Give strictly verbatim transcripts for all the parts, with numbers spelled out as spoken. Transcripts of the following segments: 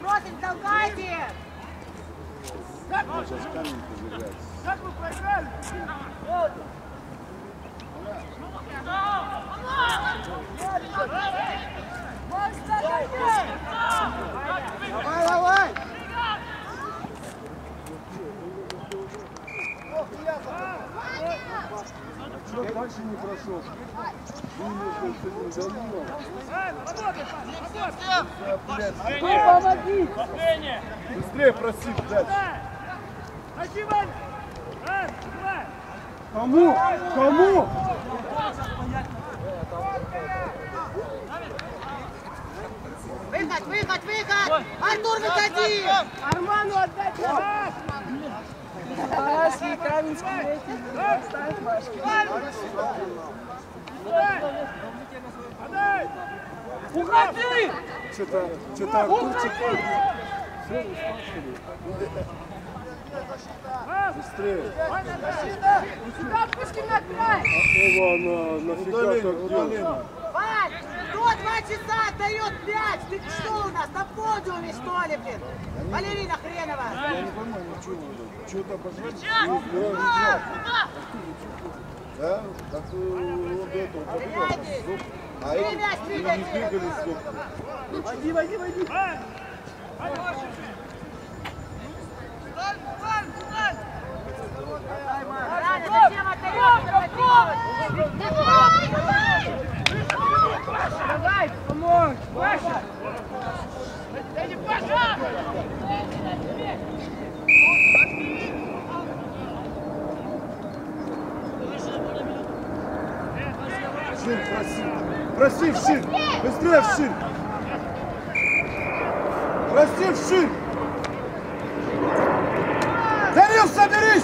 просим, толкайте! Как вы проиграли? Давай, давай! Чего дальше не прошел? Помоги! Быстрее проси дальше. Кому? Кому? Выход, выход, выход! Артур, выходи! Арману отдать! Пашки, Каменский, эти, ставь Пашки. Уходи! Что-то, что-то Артурчик. Быстрее. Сюда Пушкин отправь! Его она нафига так делает? Вань, кто два часа отдает пять? Ты что у нас, на подиуме, что ли, блин? Балерина хренова! Я не понимаю, ну что вы, что-то обожать? Да? Так он до этого побегал. А эти не бегали столько. Войди, войди, войди! Рано, зачем отдаешь? Давай, помочь! Паша! Дайте, Паша! Шин, проси. Проси в шин. Быстрее в шин. Проси в шин. Данил, соберись.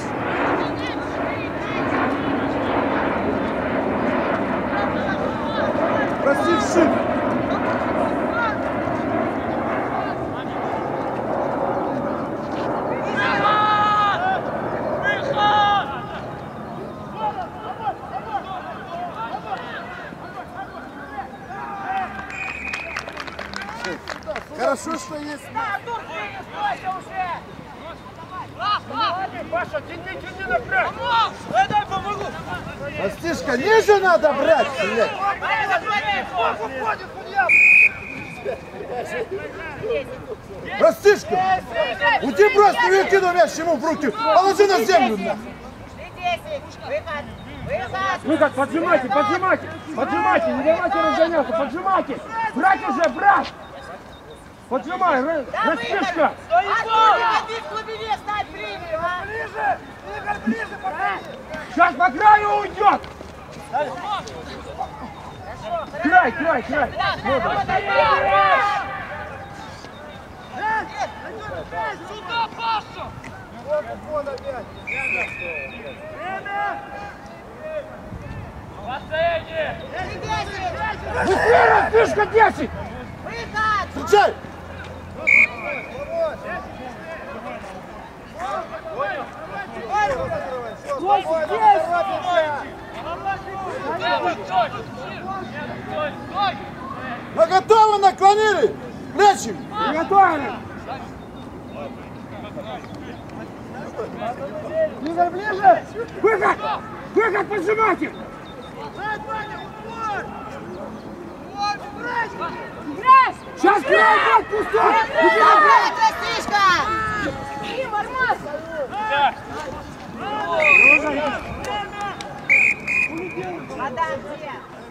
Проси в шин. Хорошо, что есть. Артур, ты не стойся уже! Паша, тяни, тяни напрямик! Дай, дай, помогу! Растишка, ниже надо брать, блядь. Уходит, судья! Растишка, уйди просто, выкину мяч ему в руки. Положи на землю, нахуй. десять, выход, выход! Выход, поджимайте, поджимайте, поджимайте, не давайте разгоняться, поджимайте. Брать уже, брать. Поджимай, Растишка. Артур, не ходи в глубине, стать ближе, а! Ближе! Игорь, ближе, пока! Сейчас по краю уйдет. Край, край, край. Сюда, Паша! Вот, вот опять. Время! Быстрее, Растишка, десять. Выход! Встречай! Вот здесь! Мы готовы, наклонили! Мячик! Приготовили. Игорь, ближе. Выход, выход, поджимайте. Сейчас край будет пустой! Давай, Растишка! Вода где?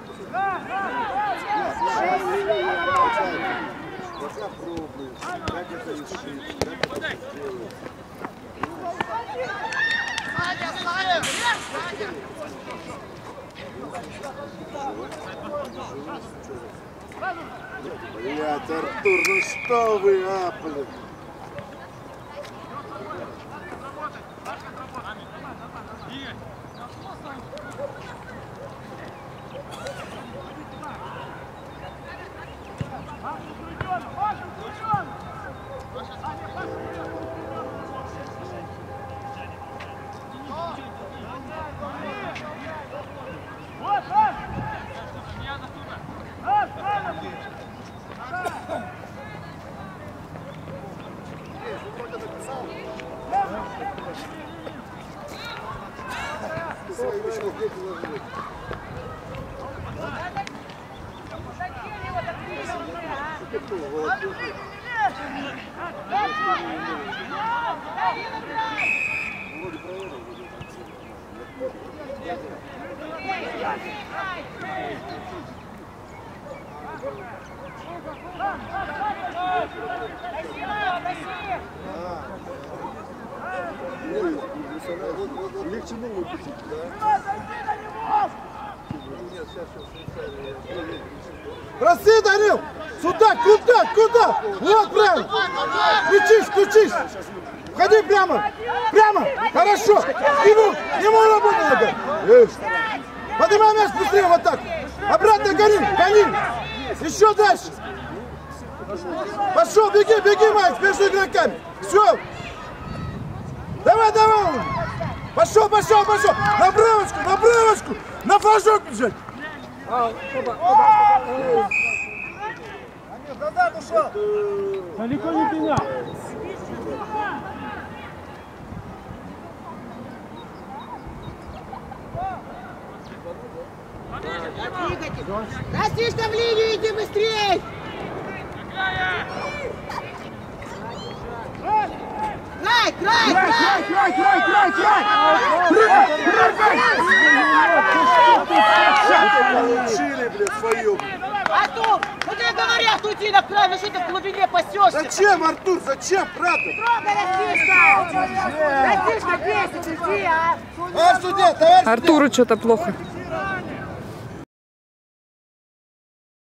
Пока пробуешь, как это решить, как это сделать. Блядь, Артур, ну что вы, а, блин? почему дети должны быть? Вроде проверил. Легче было выпустить, да? Проси, Данил! Сюда, куда, куда? Вот прямо! Включись, включись! Входи прямо! Прямо! Хорошо! Ему, ему работа надо! Поднимай мяч быстрее вот так! Обратно гони, гони! Еще дальше! Пошел, беги, беги, Майк, между игроками! Все! Давай, давай! Пошел, пошел, пошел! На правочку, на правочку! На флажок бежать! Назад ушел! Далеко не пенял. Растишка в линию, иди быстрей! Край, край, Край, край! край, край, край, край! Получили, блядь, свою! Артур, ну тебе говорят, уйди на край, ну что ты в глубине пасешься? Зачем, Артур, зачем, брат? Трогай, Растишка! Растишка, бесит, уйди, а! А, судья, товарищ! Артуру что-то плохо.